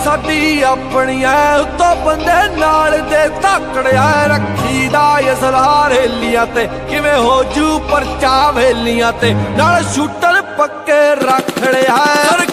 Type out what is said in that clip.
साडी अपनी है उत्तों बंदे नाल दे धाकड़िया रखी दा असलार हेलियां ते किवें हो जू परचा वेलियां ते नाल शूटर पक्के रख लिया।